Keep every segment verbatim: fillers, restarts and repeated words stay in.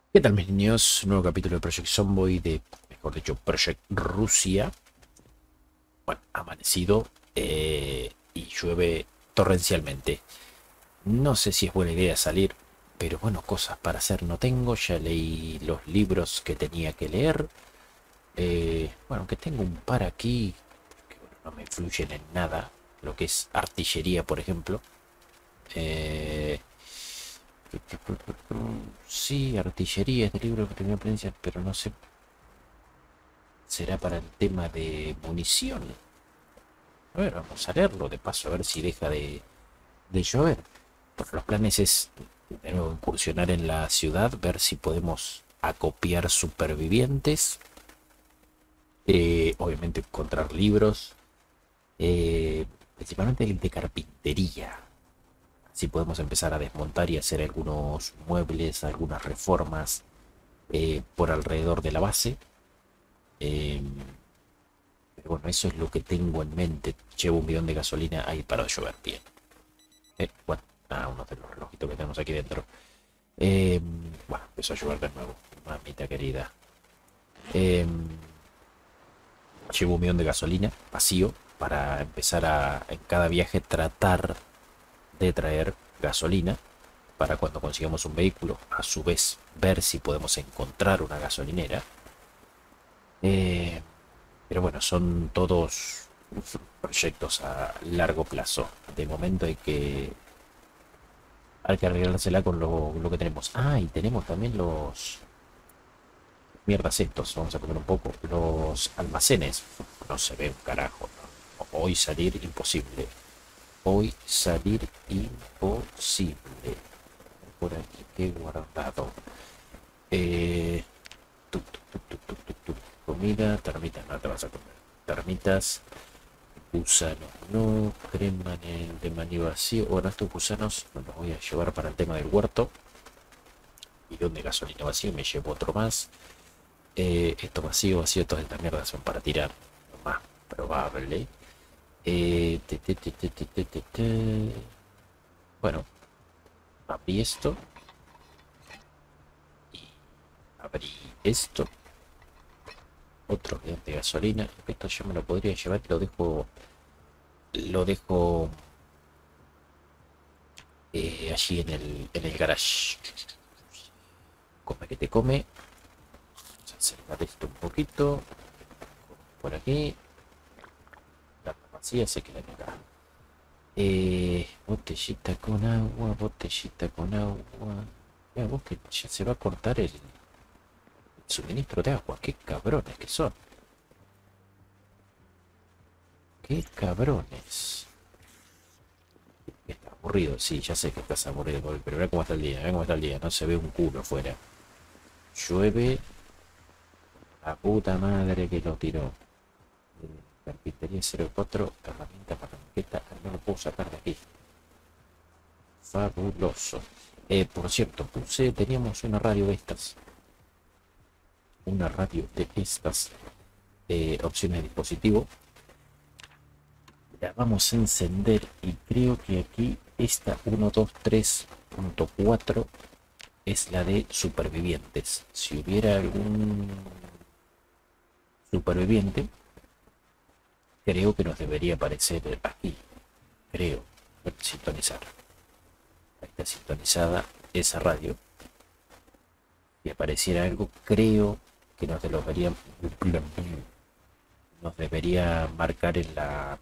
¿Qué tal, mis niños? Nuevo capítulo de Project Zomboid de, mejor dicho, Project Rusia. Bueno, amanecido eh, y llueve torrencialmente. No sé si es buena idea salir, pero bueno, cosas para hacer no tengo. Ya leí los libros que tenía que leer. Eh, bueno, que tengo un par aquí que bueno, no me influyen en nada. Lo que es artillería, por ejemplo. Eh, sí, artillería es de libro que tenía experiencia, pero no sé. Será para el tema de munición. A ver, vamos a leerlo de paso, a ver si deja de, de llover. Porque los planes es de nuevo incursionar en la ciudad, ver si podemos acopiar supervivientes. Eh, obviamente encontrar libros. eh, Principalmente el de carpintería. Si podemos empezar a desmontar y hacer algunos muebles, algunas reformas eh, por alrededor de la base. Eh, pero bueno, eso es lo que tengo en mente. Llevo un bidón de gasolina ahí para llover. Bien. Eh, bueno, a uno de los relojitos que tenemos aquí dentro. Eh, bueno, empezó a llover de nuevo. Mamita querida. Eh, Llevo un bidón de gasolina vacío para empezar a, en cada viaje, tratar de traer gasolina para cuando consigamos un vehículo, a su vez ver si podemos encontrar una gasolinera. Eh, pero bueno, son todos proyectos a largo plazo. De momento hay que hay que arreglársela con lo, lo que tenemos. Ah, y tenemos también los mierdas estos. Vamos a comer un poco. Los almacenes. No se ve un carajo. ¿No? Hoy salir imposible. Hoy salir imposible. Por aquí que he guardado. Eh, tu, tu, tu, tu, tu, tu, tu. Comida, termitas, no te vas a comer. Termitas, gusanos, no, crema de maní vacío. Bueno, estos gusanos me los voy a llevar para el tema del huerto. Y donde gasolina vacío me llevo otro más. Eh, esto vacío, vacío, todas estas mierdas son para tirar. Lo más probable. Eh, te, te, te, te, te, te, te, te. Bueno, abrí esto y abrí esto. Otro bidón de gasolina. Esto yo me lo podría llevar y lo dejo. Lo dejo eh, allí en el, en el garage. Come que te come. Vamos a acelerar esto un poquito. Por aquí. La vacía se queda acá. Eh, botellita con agua, botellita con agua. Mira vos que ya se va a cortar el, el suministro de agua. Qué cabrones que son. Qué cabrones. Está aburrido, sí, ya sé que estás aburrido, pero mira cómo está el día, mira cómo está el día. No se ve un culo afuera. Llueve. La puta madre que lo tiró. Eh, Carpintería cero cuatro, herramienta para maqueta. No lo puedo sacar de aquí. Fabuloso. Eh, por cierto, puse, teníamos una radio de estas. Una radio de estas eh, opciones de dispositivo. La vamos a encender y creo que aquí esta uno dos tres punto cuatro es la de supervivientes. Si hubiera algún superviviente, creo que nos debería aparecer aquí. Creo. Sintonizar. Ahí está sintonizada esa radio. Si apareciera algo, creo que nos debería, nos debería marcar en la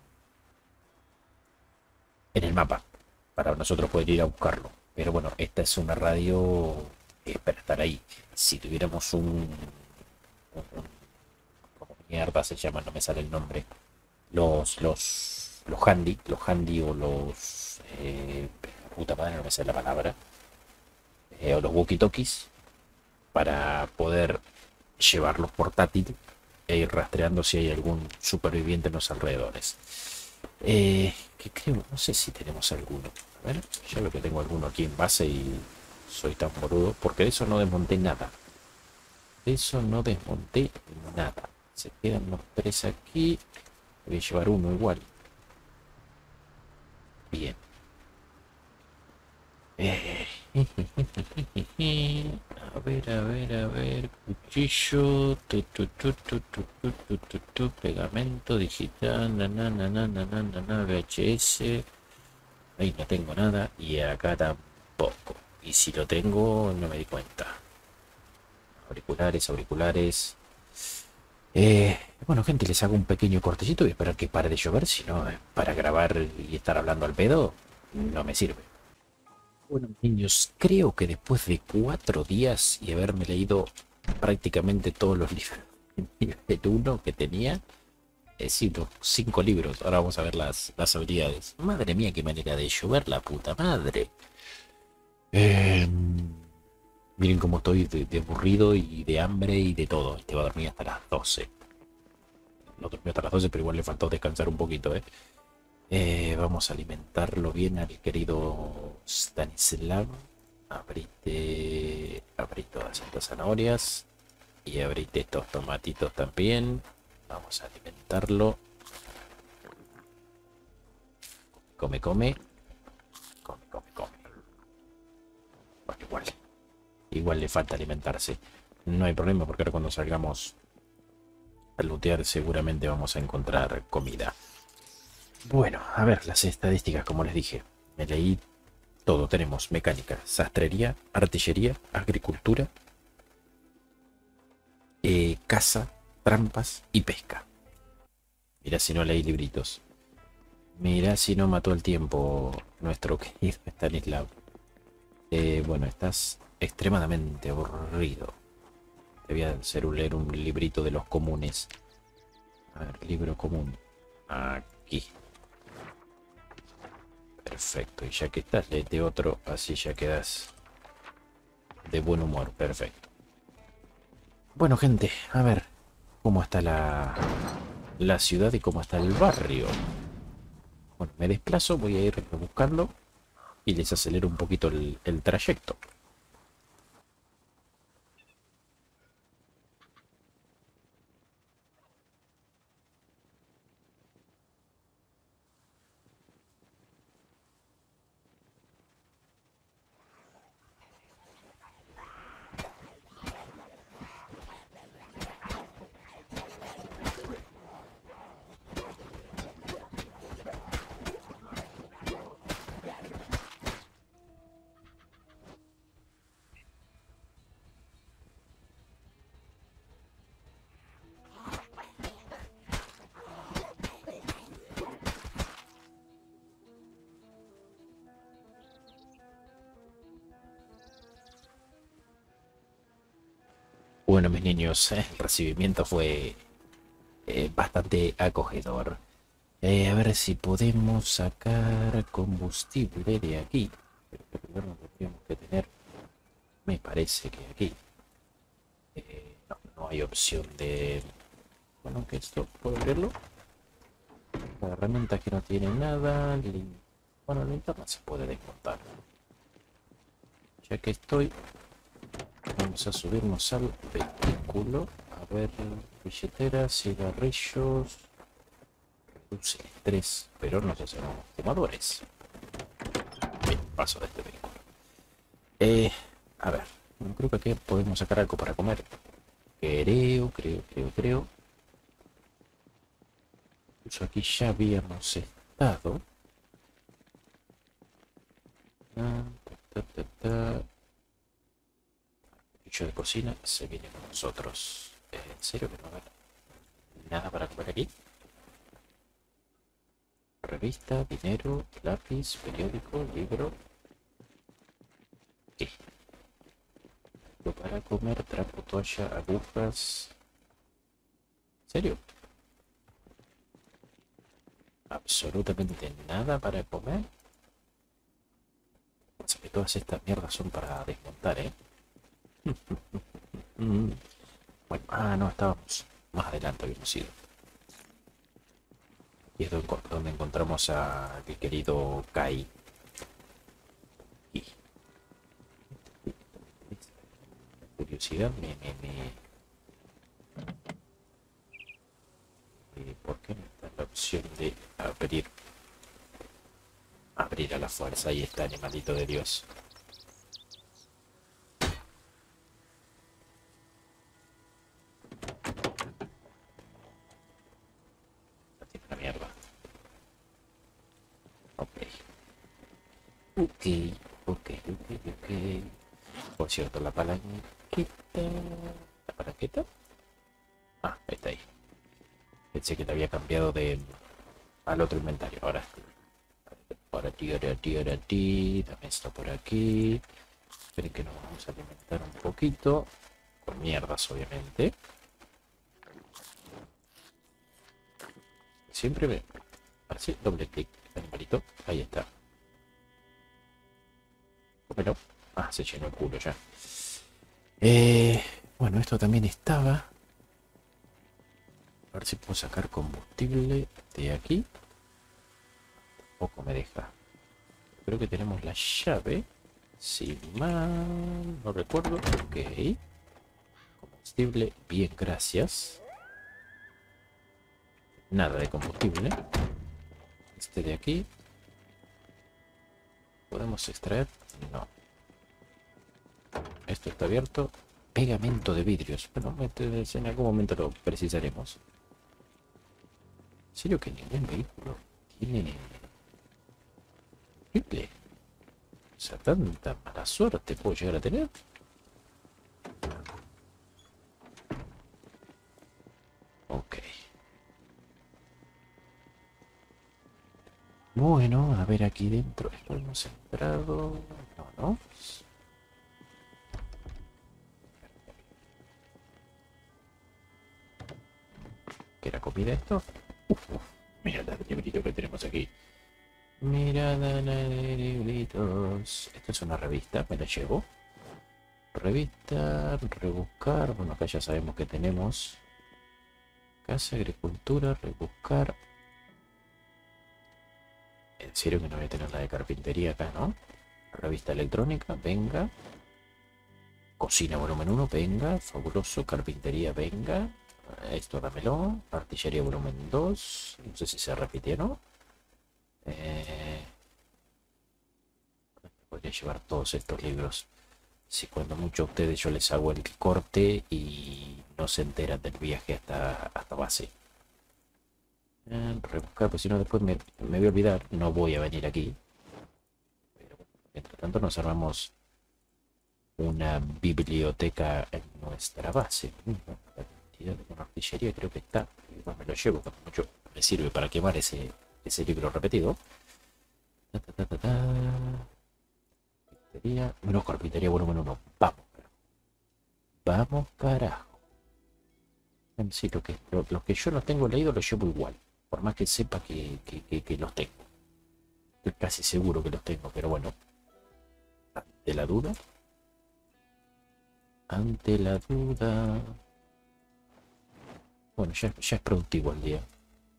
en el mapa para nosotros poder ir a buscarlo. Pero bueno, esta es una radio eh, para estar ahí. Si tuviéramos un, un, un como mierda se llama, no me sale el nombre. Los los los handy, los handy o los eh, puta madre, no me sale la palabra. Eh, o los walkie-talkies para poder llevarlos portátil e ir rastreando si hay algún superviviente en los alrededores. Eh, que creo, no sé si tenemos alguno. A ver, ya veo que tengo alguno aquí en base y soy tan boludo. Porque de eso no desmonté nada. De eso no desmonté nada. Se quedan los tres aquí. Voy a llevar uno igual. Bien. Eh, a ver, a ver, a ver. Cuchillo. Tu, tu, tu, tu, tu, tu, tu, tu, tu, pegamento digital. Na, na, na, na, na, na, na, na, V H S. Ahí no tengo nada. Y acá tampoco. Y si lo tengo, no me di cuenta. Auriculares, auriculares. Eh, bueno, gente, les hago un pequeño cortecito y esperar que pare de llover. Si no, eh, para grabar y estar hablando al pedo, no me sirve. Bueno, niños, creo que después de cuatro días y haberme leído prácticamente todos los libros de nivel uno que tenía, es decir, los cinco libros. Ahora vamos a ver las, las habilidades. Madre mía, qué manera de llover, la puta madre. Eh, miren cómo estoy de, de aburrido y de hambre y de todo. Este va a dormir hasta las doce. No durmió hasta las doce, pero igual le faltó descansar un poquito, ¿eh? Eh, vamos a alimentarlo bien al querido Stanislav. Abrite, abrite todas estas zanahorias y abrite estos tomatitos también. Vamos a alimentarlo. Come, come. Come, come, come. Bueno, igual. Igual le falta alimentarse. No hay problema porque ahora cuando salgamos a lootear seguramente vamos a encontrar comida. Bueno, a ver, las estadísticas, como les dije. Me leí todo. Tenemos mecánica, sastrería, artillería, agricultura, eh, caza, trampas y pesca. Mira si no leí libritos. Mira si no mató el tiempo nuestro querido Stanislav. Eh, bueno, estás extremadamente aburrido. Te voy a hacer un, leer un librito de los comunes. A ver, libro común. Aquí. Perfecto. Y ya que estás, léete otro. Así ya quedas de buen humor. Perfecto. Bueno, gente, a ver cómo está la, la ciudad y cómo está el barrio. Bueno, me desplazo, voy a ir buscando y les acelero un poquito el, el trayecto. Bueno, mis niños, el recibimiento fue eh, bastante acogedor. Eh, a ver si podemos sacar combustible de aquí. Pero primero lo tendríamos que tener. Me parece que aquí. Eh, no, no hay opción de... Bueno, que esto, ¿puedo abrirlo? La herramienta que no tiene nada. Lin... Bueno, la linterna se puede desmontar. Ya que estoy, vamos a subirnos al vehículo. A ver, billetera, cigarrillos. Reduce el estrés, pero nos hacemos fumadores. Bien, paso de este vehículo. Eh, a ver, bueno, creo que aquí podemos sacar algo para comer. Creo, creo, creo, creo. Incluso aquí ya habíamos estado. Ah, ta, ta, ta. El cuchillo de cocina se viene con nosotros. Eh, ¿En serio que no va a haber nada para comer aquí? Revista, dinero, lápiz, periódico, libro. ¿Qué? Lo para comer, trapo, toalla, agujas. ¿En serio? Absolutamente nada para comer. O sea que todas estas mierdas son para desmontar, ¿eh? Bueno, ah, no, estábamos más adelante, habíamos ido. Y es donde encontramos a mi querido Kai. Y la curiosidad me, me, me... eh, ¿Por qué no está la opción de abrir? Abrir a la fuerza. Ahí está, animalito de Dios. Ok, ok, ok, ok. Por cierto, la palanqueta... ¿La palanqueta? Ah, está ahí. Pensé que la había cambiado de al otro inventario. Ahora, ahora ti, ahora ti, ahora ti. Dame esto por aquí. Esperen que nos vamos a alimentar un poquito. Con mierdas, obviamente. Siempre me... Así, doble clic, animalito. Ahí está. Bueno, ah, se llenó el culo ya. Eh, bueno, esto también estaba. A ver si puedo sacar combustible de aquí. Poco me deja. Creo que tenemos la llave. Si mal no recuerdo. Ok. Combustible. Bien, gracias. Nada de combustible. Este de aquí. ¿Podemos extraer? No. Esto está abierto. Pegamento de vidrios. Bueno, en algún momento lo precisaremos. ¿En serio que ningún vehículo tiene triple? O sea, tanta mala suerte puedo llegar a tener. Ok. Bueno, a ver aquí dentro. ¿Esto hemos entrado? No, no. ¿Qué era comida esto? Uf, uf. Mirad el librito que tenemos aquí. Mirad de libritos. Esta es una revista, me la llevo. Revista, rebuscar. Bueno, acá ya sabemos que tenemos. Casa, agricultura, rebuscar. En serio que no voy a tener la de carpintería acá, ¿no? Revista electrónica, venga. Cocina volumen uno, venga. Fabuloso, carpintería, venga. Esto dámelo. Artillería volumen dos. No sé si se repitieron. Eh... Podría llevar todos estos libros. Si cuando mucho a ustedes yo les hago el corte y no se enteran del viaje hasta, hasta base. Eh, rebuscar, pues si no después me, me voy a olvidar. No voy a venir aquí. Pero mientras tanto nos armamos una biblioteca en nuestra base. La cantidad de una artillería creo que está. Igual me lo llevo, porque mucho me sirve para quemar ese, ese libro repetido. Ta, ta, ta, ta, ta. Carpintería. Menos carpintería volumen uno. Vamos. Vamos, carajo. Sí, lo que, lo, lo que yo no tengo leído lo llevo igual. Por más que sepa que, que, que, que los tengo. Estoy casi seguro que los tengo, pero bueno. Ante la duda. Ante la duda. Bueno, ya, ya es productivo el día.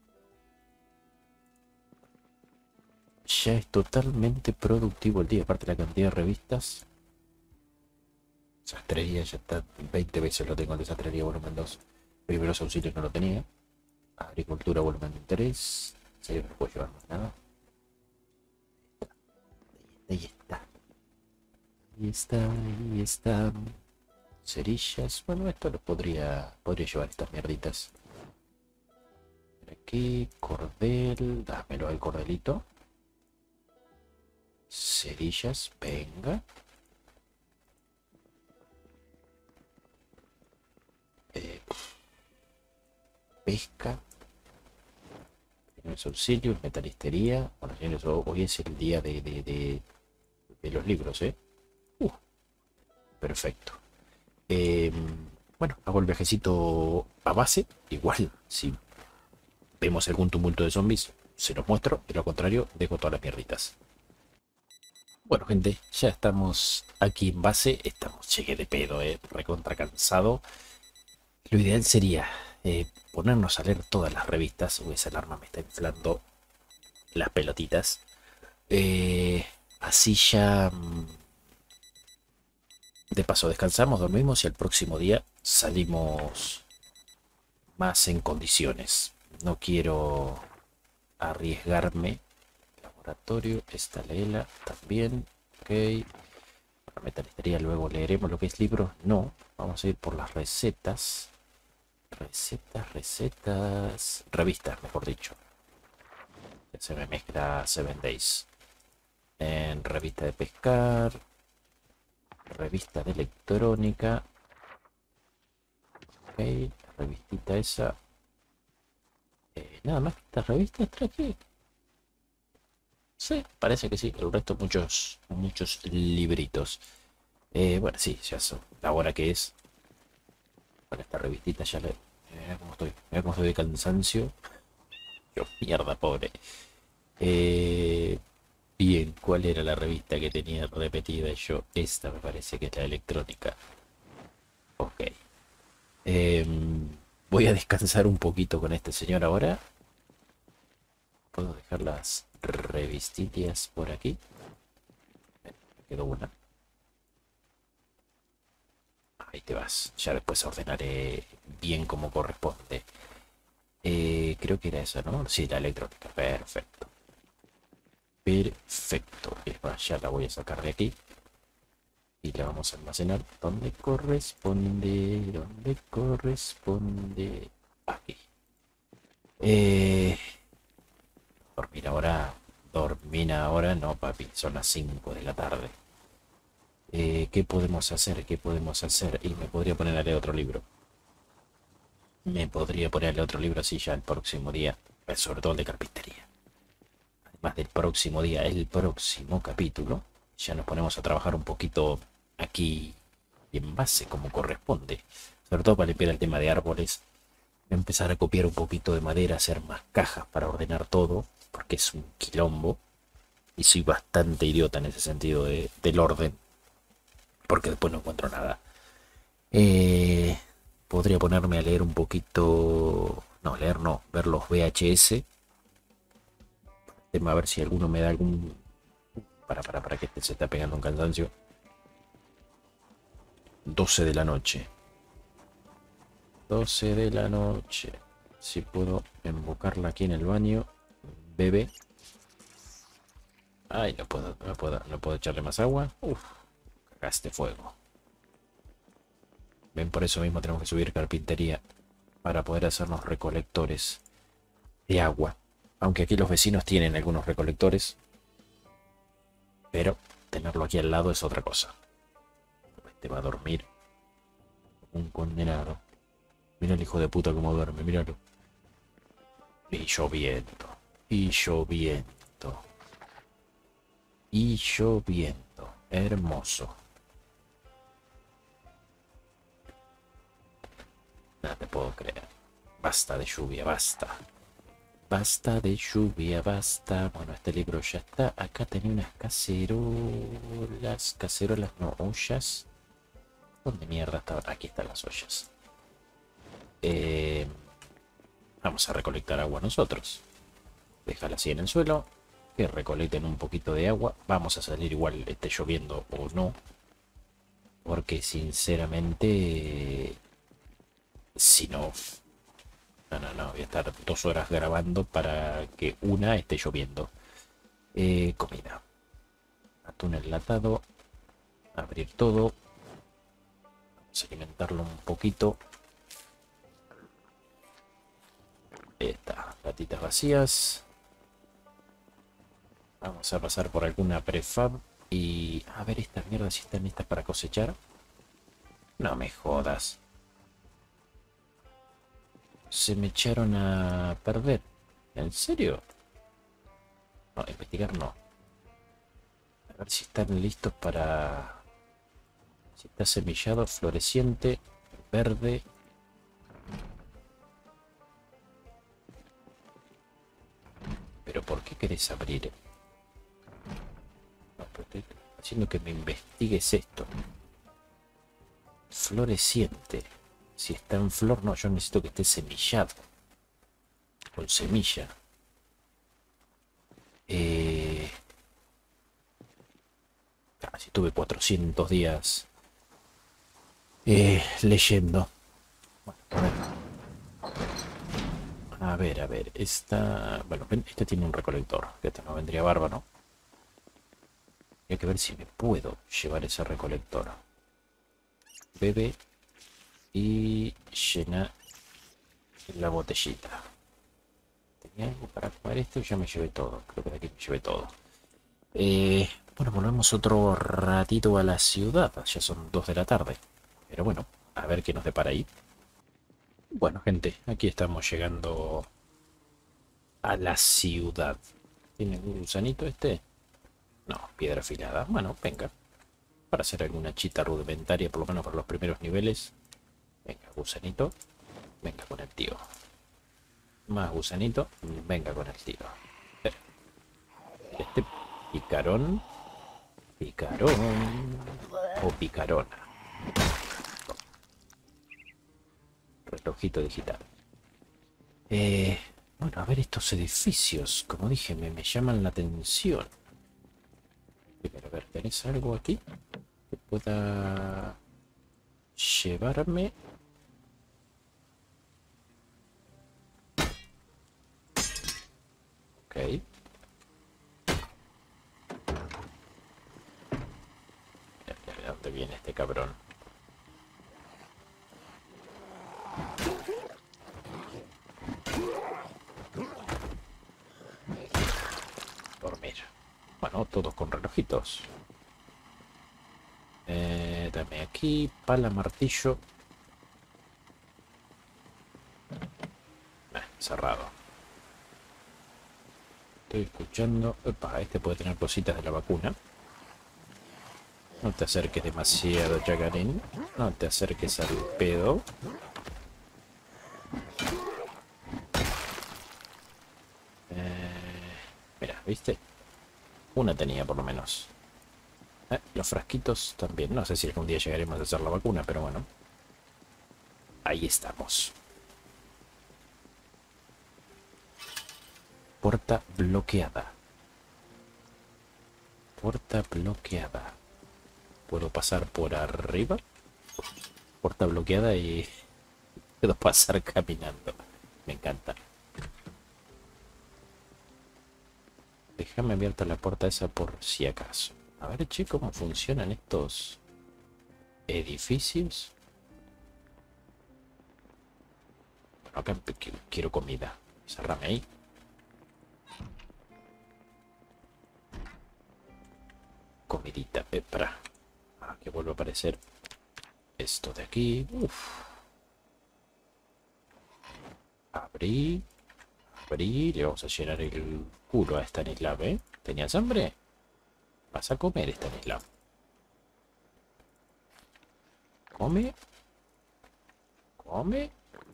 Ya es totalmente productivo el día. Aparte de la cantidad de revistas. Sastrería ya está. veinte veces lo tengo de Sastrería volumen dos. Primeros auxilios no lo tenía. Agricultura volumen tres. En serio no puedo llevar más nada. Ahí está. Ahí está. Ahí está. Cerillas. Bueno, esto lo podría, podría llevar estas mierditas. Aquí, cordel. Dámelo al cordelito. Cerillas, venga. Eh, pesca. Primeros auxilios, metalistería. Bueno, señores, hoy es el día de, de, de, de los libros, ¿eh? Uh, perfecto. Eh, bueno, hago el viajecito a base. Igual, si vemos algún tumulto de zombies, se los muestro. De lo contrario, dejo todas las mierditas. Bueno, gente, ya estamos aquí en base. Estamos cheque de pedo, eh. Recontra cansado. Lo ideal sería eh, ponernos a leer todas las revistas. Uy, esa alarma me está inflando las pelotitas. Eh, así ya... mm, De paso, descansamos, dormimos y al próximo día salimos más en condiciones. No quiero arriesgarme. Laboratorio, esta leela también. Ok. La metalistería luego leeremos lo que es libros. No, vamos a ir por las recetas. Recetas, recetas. Revistas, mejor dicho. Ya se me mezcla Seven Days. En revista de pescar. Revista de electrónica. Ok, la revistita esa. Eh, nada más que estas revistas traje. Sí, parece que sí. El resto muchos, muchos libritos. Eh, bueno, sí, ya son la hora que es. Con esta revistita ya le... Mira cómo estoy. Mira cómo estoy de cansancio. Yo, mierda, pobre. Eh, bien, ¿cuál era la revista que tenía repetida yo? Esta me parece que es la electrónica. Ok. Em, voy a descansar un poquito con este señor ahora. Puedo dejar las revistillas por aquí. Me quedó una. Ahí te vas. Ya después ordenaré bien como corresponde. Eh, creo que era esa, ¿no? Sí, la electrónica. Perfecto. Perfecto. Es más, ya la voy a sacar de aquí. Y la vamos a almacenar donde corresponde. Donde corresponde. Aquí. Eh, dormir ahora. Dormir ahora. No, papi. Son las cinco de la tarde. Eh, ¿qué podemos hacer? ¿Qué podemos hacer? Y me podría poner a leer otro libro. Me podría poner a leer otro libro así ya el próximo día. eh, Sobre todo el de carpintería. Además del próximo día, el próximo capítulo. Ya nos ponemos a trabajar un poquito aquí en base como corresponde. Sobre todo para limpiar el tema de árboles. Empezar a copiar un poquito de madera, hacer más cajas para ordenar todo. Porque es un quilombo. Y soy bastante idiota en ese sentido de, del orden. Porque después no encuentro nada. Eh, podría ponerme a leer un poquito. No, leer no, ver los V H S. A ver si alguno me da algún. Para, para, para que este se está pegando un cansancio. doce de la noche. doce de la noche. Si puedo invocarla aquí en el baño. Bebé. Ay, no puedo, no puedo, no puedo echarle más agua. Uf, cagaste fuego. Ven, por eso mismo tenemos que subir carpintería. Para poder hacernos recolectores de agua. Aunque aquí los vecinos tienen algunos recolectores. Pero tenerlo aquí al lado es otra cosa. Este va a dormir. Un condenado. Mira el hijo de puta cómo duerme, míralo. Y lloviendo. Y lloviendo. Y lloviendo. Hermoso. No te puedo creer. Basta de lluvia, basta. Basta de lluvia, basta. Bueno, este libro ya está. Acá tenía unas cacerolas. Cacerolas, no, ollas. ¿Dónde mierda estaban? Aquí están las ollas. Eh, vamos a recolectar agua nosotros. Déjala así en el suelo. Que recolecten un poquito de agua. Vamos a salir igual esté lloviendo o no. Porque sinceramente... Si no... No, no, no. Voy a estar dos horas grabando para que una esté lloviendo. Eh, comida. Atún enlatado. Abrir todo. Vamos a alimentarlo un poquito. Ahí está. Latitas vacías. Vamos a pasar por alguna prefab. Y a ver estas mierdas si están listas para cosechar. No me jodas. Se me echaron a perder. ¿En serio? No, investigar no. A ver si están listos para... Si está semillado, floreciente, verde. ¿Pero por qué querés abrir? No, pero estoy haciendo que me investigues esto. Floreciente. Si está en flor, no, yo necesito que esté semillado. Con semilla. Eh... Casi tuve cuatrocientos días eh, leyendo. Bueno, a ver. A ver, a ver. Esta... Bueno, este tiene un recolector. Que este no vendría bárbaro. Hay que ver si me puedo llevar ese recolector. Bebe y llena la botellita. ¿Tenía algo para comer esto? Ya me llevé todo. Creo que de aquí me llevé todo. Eh, bueno, volvemos otro ratito a la ciudad. Ya son dos de la tarde. Pero bueno, a ver qué nos depara ahí. Bueno, gente, aquí estamos llegando a la ciudad. ¿Tiene un gusanito este? No, piedra afilada. Bueno, venga. Para hacer alguna chita rudimentaria, por lo menos para los primeros niveles. Venga, gusanito. Venga con el tío. Más gusanito. Venga con el tío. Eh, Este picarón. Picarón. O picarona. Relojito digital. Eh, bueno, a ver estos edificios. Como dije, me, me llaman la atención. Primero, a ver, ¿tenés algo aquí que pueda llevarme? Ok. ¿De dónde viene este cabrón? Dormir. Bueno, todos con relojitos. Eh, dame aquí, pala, martillo. Eh, cerrado. Estoy escuchando. Opa, este puede tener cositas de la vacuna. No te acerques demasiado, Jacqueline. No te acerques al pedo. Eh, mira, ¿viste? Una tenía por lo menos. Eh, los frasquitos también. No sé si algún día llegaremos a hacer la vacuna, pero bueno. Ahí estamos. Puerta bloqueada. Puerta bloqueada. ¿Puedo pasar por arriba? Puerta bloqueada y puedo pasar caminando. Me encanta. Déjame abierta la puerta esa por si acaso. A ver, che, cómo funcionan estos edificios. Bueno, acá quiero comida. Cerrame ahí. Comidita. Eh, para. Ah, que vuelve a aparecer esto de aquí. Uf. Abrí. Abrí. Le vamos a llenar el culo a Stanislav, ¿eh? ¿Tenías hambre? Vas a comer, Stanislav. Come. Come.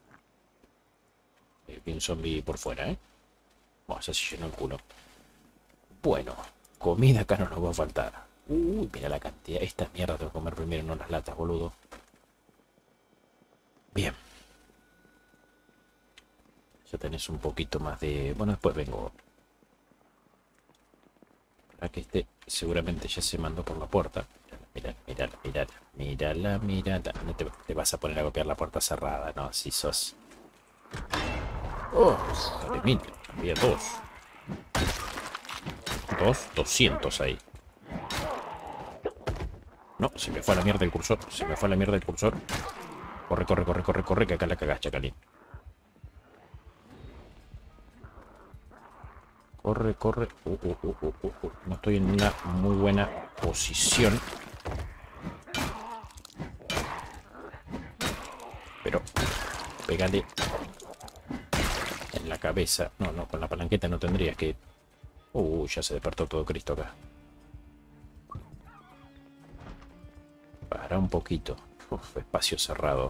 Eh, vi un zombie por fuera, ¿eh? Vamos a llenar el culo. Bueno, comida acá no nos va a faltar. Uy, mira la cantidad. Esta mierda tengo que comer primero, no las latas, boludo. Bien. Ya tenés un poquito más de... Bueno, después vengo. Para que este seguramente ya se mandó por la puerta. Mirala, mirala, mirala, mirala, mirala. No te, te vas a poner a copiar la puerta cerrada, ¿no? Si sos... Oh, dale, mira, había dos. Dos, doscientos ahí. No, se me fue a la mierda el cursor. Se me fue a la mierda el cursor. Corre, corre, corre, corre, corre, que acá la cagás, Chacalín. Corre, corre. Uh, uh, uh, uh, uh, uh. No estoy en una muy buena posición. Pero pégale en la cabeza. No, no, con la palanqueta no tendrías que... Uh, ya se despertó todo Cristo acá. Para un poquito. Uf, espacio cerrado.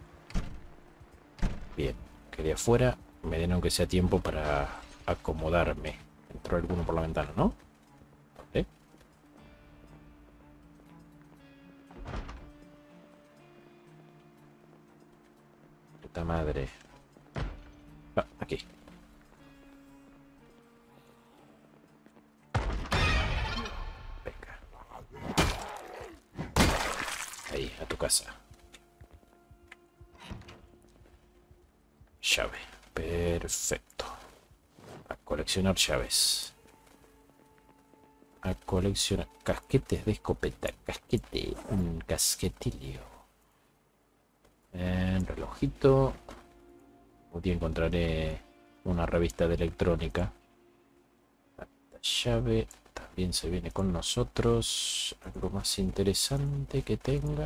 Bien, quedé afuera. Me den aunque sea tiempo para acomodarme. Entró alguno por la ventana, ¿no? ¿Eh? Puta madre. Ah, aquí. Venga. Ahí, a tu casa. Llave. Perfecto. A coleccionar llaves. A coleccionar casquetes de escopeta. Casquete. Un casquetilio. En relojito. Un día encontraré una revista de electrónica. La llave. también se viene con nosotros. Algo más interesante que tenga.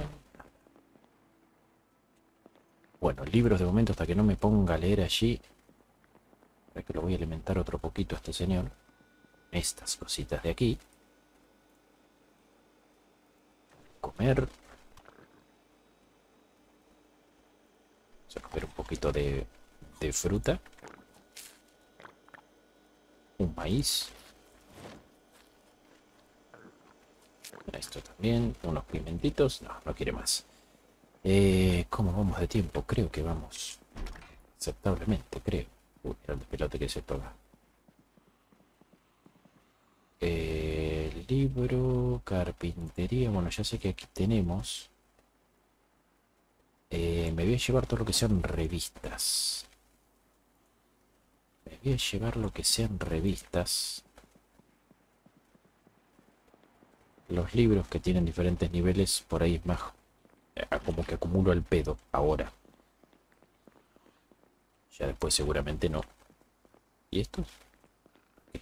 Bueno, libros de momento hasta que no me ponga a leer allí. Para que lo voy a alimentar otro poquito a este señor. Estas cositas de aquí. Comer. Vamos a comer un poquito de, de fruta. Un maíz. Esto también. Unos pimentitos. No, no quiere más. Eh, ¿Cómo vamos de tiempo? Creo que vamos aceptablemente, creo. Uy, mira el pelote que se toca. Eh, libro, carpintería. Bueno, ya sé que aquí tenemos. Eh, me voy a llevar todo lo que sean revistas. Me voy a llevar lo que sean revistas. Los libros que tienen diferentes niveles, por ahí es más. Eh, como que acumulo el pedo ahora. Ya después seguramente no. ¿Y estos? Okay.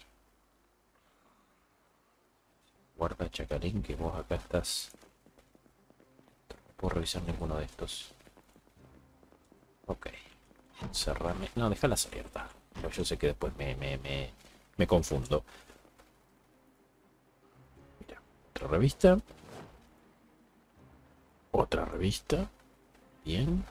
Guarda, Chacarín, que vos acá estás. No puedo revisar ninguno de estos. Ok. Cerrame. No, déjalas abiertas. Pero yo sé que después me, me, me, me confundo. Mira, otra revista. Otra revista. Bien.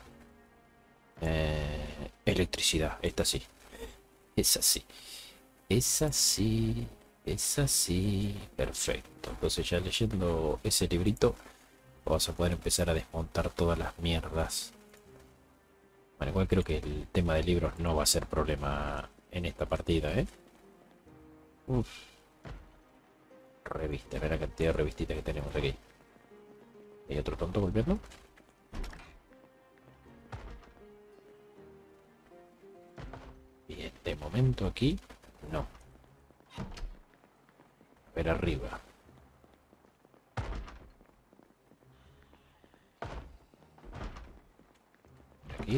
Eh, electricidad. Esta sí. Es así. Es así. Es así. Perfecto. Entonces ya leyendo ese librito vamos a poder empezar a desmontar todas las mierdas. Bueno, igual creo que el tema de libros no va a ser problema en esta partida, ¿eh? Uf. Revista. Mira la cantidad de revistitas que tenemos aquí. ¿Hay otro tonto volviendo? Bien, de momento aquí no. A ver arriba. Aquí.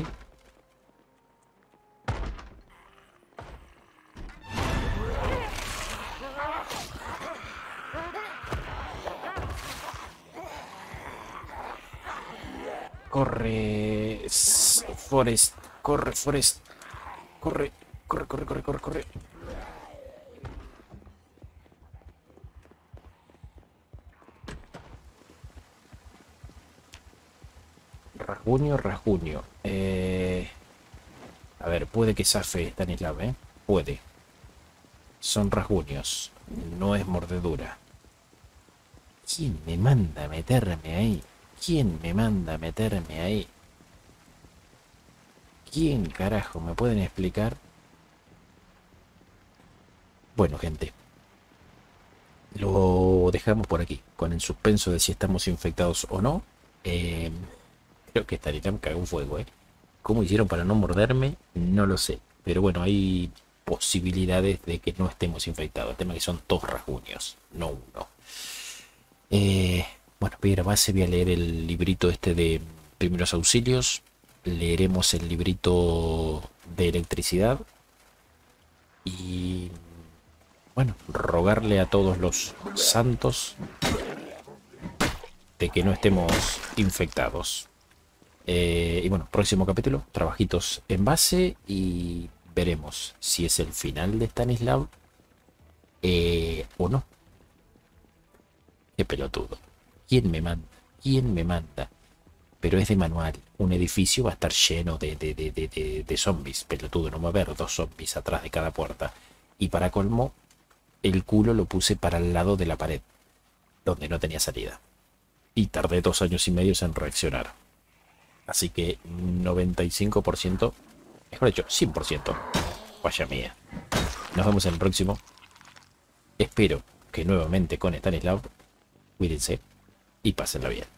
Corre, Forest, corre, Forest, corre, corre, corre, corre, corre, corre. Rasguño, rasguño. Eh... A ver, puede que zafe Stanislav, ¿eh? Puede. Son rasguños, no es mordedura. ¿Quién me manda a meterme ahí? ¿Quién me manda a meterme ahí? ¿Quién carajo me pueden explicar? Bueno, gente. Lo dejamos por aquí, con el suspenso de si estamos infectados o no. Eh, creo que Stanislav cagó un fuego, ¿eh? ¿Cómo hicieron para no morderme? No lo sé. Pero bueno, hay posibilidades de que no estemos infectados. El tema es que son dos rasguños, no uno. Eh, bueno, voy a ir a base, voy a leer el librito este de primeros auxilios. Leeremos el librito de electricidad. Y bueno, rogarle a todos los santos de que no estemos infectados. Eh, y bueno, próximo capítulo, trabajitos en base y veremos si es el final de Stanislav eh, o no. Qué pelotudo. ¿Quién me manda? ¿Quién me manda? Pero es de manual. Un edificio va a estar lleno de, de, de, de, de, de zombies. Pelotudo, no va a haber dos zombies atrás de cada puerta. Y para colmo, el culo lo puse para el lado de la pared, donde no tenía salida. Y tardé dos años y medio en reaccionar. Así que noventa y cinco por ciento, mejor dicho, cien por ciento, vaya mía. Nos vemos en el próximo. Espero que nuevamente con Stanislav. Cuídense y pásenla bien.